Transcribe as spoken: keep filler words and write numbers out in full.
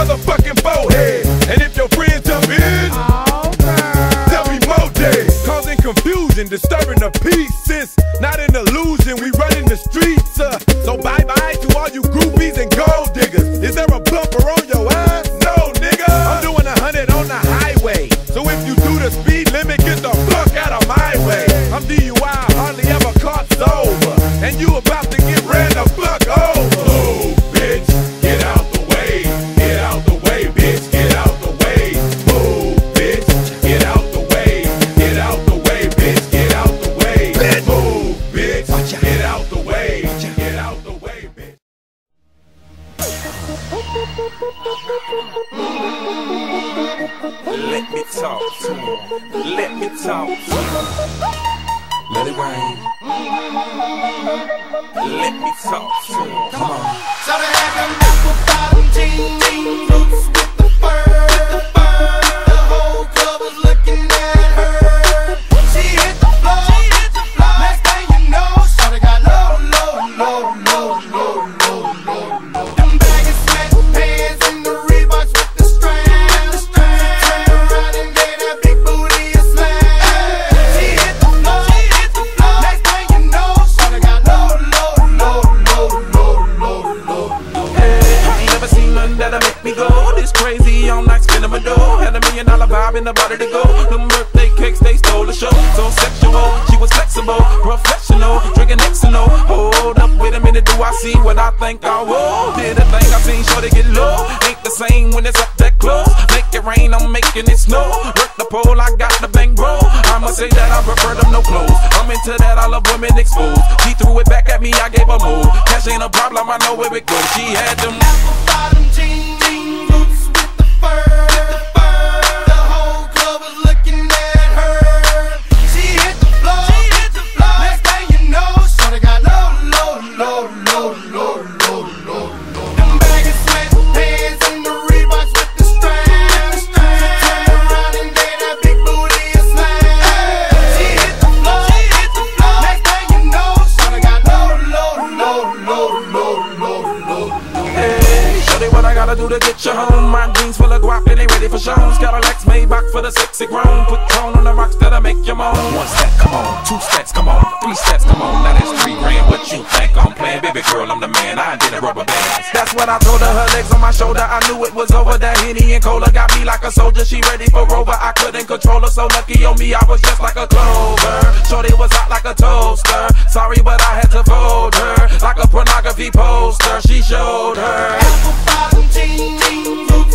motherfucking bowhead. And if your friends jump in, tell me more days. Causing confusion, disturbing the peace. Since not an illusion, we running the streets. Uh, so bye bye to all you groupies and gold diggers. Is there a bumper on your eye? No, nigga. I'm doing a hundred on the highway. So if you do the speed limit, get the fuck out of my way. I'm D U I, hardly ever caught sober. And you about to get ran the fuck over. Move, bitch, get out the way. Get out the way, bitch, get out the way. Move, bitch, get out the way. Get out the way, bitch, get out the way. Move, bitch, get out the way. Get out the way, bitch. Let me talk to him. Let me talk to him. Let it rain. Let me talk to him. Come on. So they had them apple bottom jean boots with the fur. The fur. The whole club was looking at her. She hit the floor. She hit the floor. Next thing you know, shawty got low, low, low, low, low, low, low, low. Them baggy sweatpants and the Reeboks with the strand. The strand. Turn around and gave that big booty a slam. She hit the floor. She hit the floor. Next thing you know, shawty got low, low, low, low, low, low, low, low. Hey, I ain't never seen nothing that'll make me go this crazy all night spinning my dough. Had a million dollar vibe in the body to go. Them birthday cakes, they stole the show. So sexual, she was flexible, professional, drinking X and O. Hold up, wait a minute, do I see what I think I will? Did a thing I seen, sure they get low. Ain't the same when it's up that close. Make it rain, I'm making it snow. Work the pole, I got the bang bro. I'ma say that I prefer them no clothes. I'm into that, I love women exposed. She threw it back at me, I gave her move. Cash ain't a problem, I know where it goes. She had them apple bottom jean boots with the fur. The fur. The whole club was looking at her. She hit the floor. She hit the floor. Next thing you know, shawty got low, low, low, low, low, low, low, low. Them baggy sweatpants and the Reeboks with the strand. The strand. Turn around and gave that big booty a slam. She hit the floor. She hit the floor. Next thing you know, shawty got low, low, low, low, low, low, low, low. Hey, show what I gotta do to get you home. My jeans full of guap and they ready for shows. Got a Lex Maybach for the sexy grown. Put tone on the rocks that'll make you moan. One step, come on. Two steps, come on. Three steps, come on. Now that's three grand. What you think I'm playing? Baby girl, I'm the man. I did a rubber band. That's what I told her. Her legs on my shoulder. I knew it was over. That Henny and Cola got me like a soldier. She ready for Rover. I couldn't control her. So lucky on me, I was just like a clover. Shorty was hot like a toaster. Sorry, but I had to fold her like a pornography poster. She showed her apple bottom jean boots